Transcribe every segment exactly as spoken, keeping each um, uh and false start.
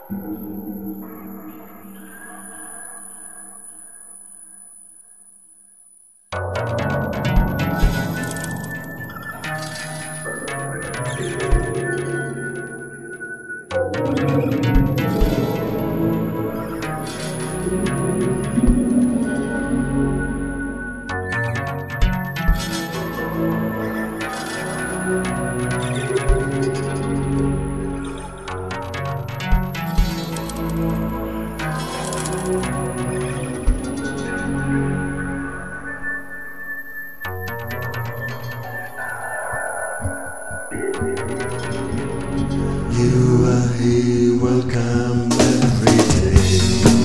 You are here, welcome every day.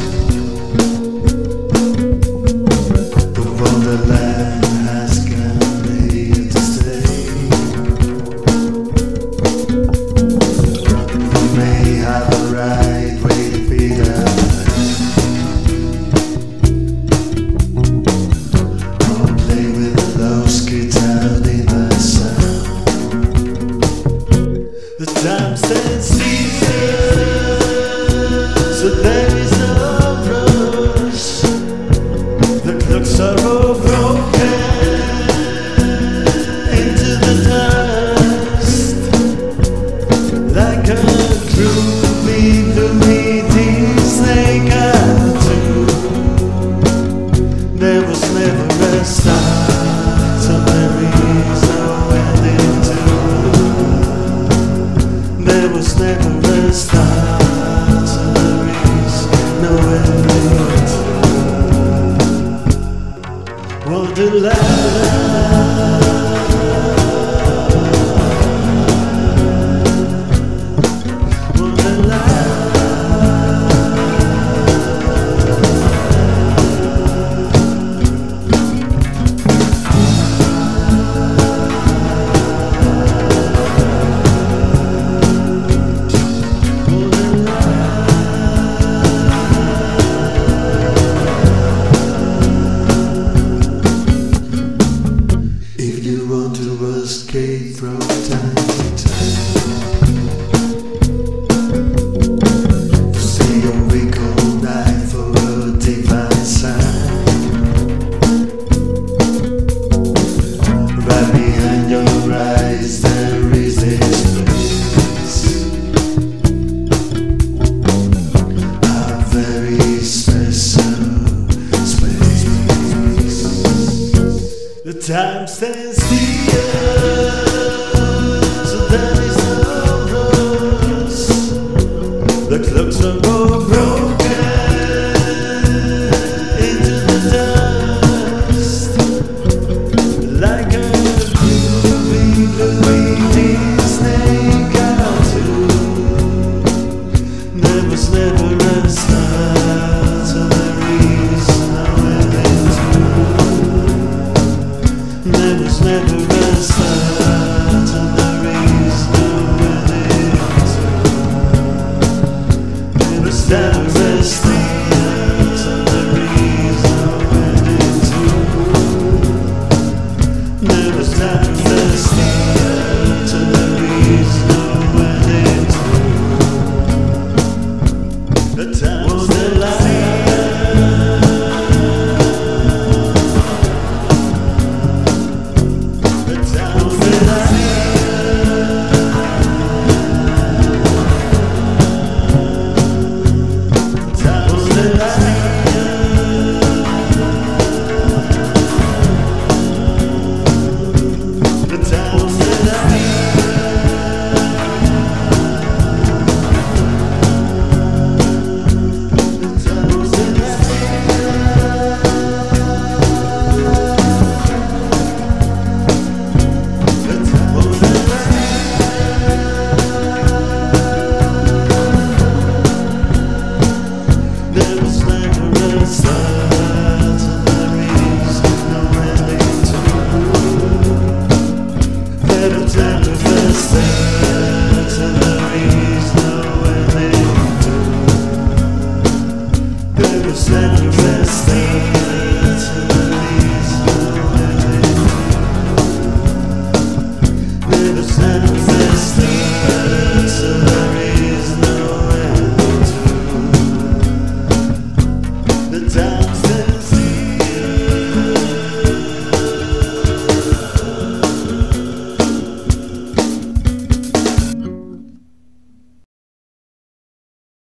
The wonderland has come here to stay. You may have a right way to feed us, or play with a low guitar in the sun. The time stands still, so there is no rush. The clocks are all broken into the dust, like a groovy, bloomy snake out too. There was never a start, so there is no ending to. There was never a start, so there is no ending to Wonderland. Escape from time to time, to see a week all night for a divine sign. Right behind your eyes there is this place, a very special space. The time stands still,